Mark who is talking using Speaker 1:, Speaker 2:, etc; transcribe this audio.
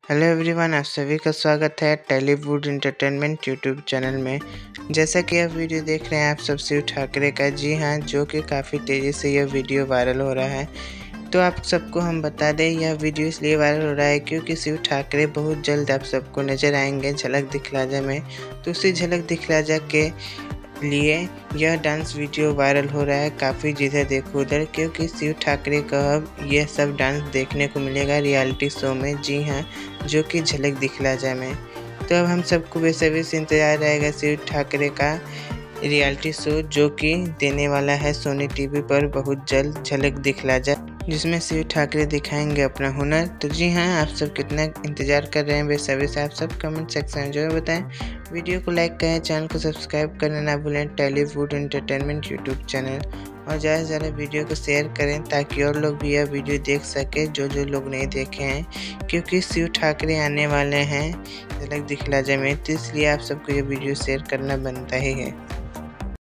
Speaker 1: Hello everyone, आप सभी का स्वागत है टॉलीवुड एंटरटेनमेंट यूट्यूब चैनल में। जैसा कि आप वीडियो देख रहे हैं आप सब शिव ठाकरे का, जी हाँ, जो कि काफ़ी तेज़ी से यह वीडियो वायरल हो रहा है। तो आप सबको हम बता दें, यह वीडियो इसलिए वायरल हो रहा है क्योंकि शिव ठाकरे बहुत जल्द आप सबको नज़र आएंगे झलक दिखला जा में। तो उसी झलक दिखला जा के लिए यह डांस वीडियो वायरल हो रहा है काफ़ी जिधर देखो उधर, क्योंकि शिव ठाकरे का अब यह सब डांस देखने को मिलेगा रियलिटी शो में, जी हाँ, जो कि झलक दिखला जा में। तो अब हम सबको बेसब्री से इंतजार रहेगा शिव ठाकरे का रियलिटी शो, जो कि देने वाला है सोनी टीवी पर बहुत जल्द, झलक दिखला जा, जिसमें शिव ठाकरे दिखाएंगे अपना हुनर। तो जी हाँ, आप सब कितना इंतजार कर रहे हैं बेसब्री से, आप सब कमेंट सेक्शन में जरूर बताएं। वीडियो को लाइक करें, चैनल को सब्सक्राइब करना ना भूलें, टॉलीवुड एंटरटेनमेंट यूट्यूब चैनल, और ज़्यादा से ज़्यादा वीडियो को शेयर करें ताकि और लोग भी यह वीडियो देख सके जो लोग नहीं देखे हैं, क्योंकि शिव ठाकरे आने वाले हैं झलक दिखला जा में। तो इसलिए आप सबको ये वीडियो शेयर करना बनता ही है।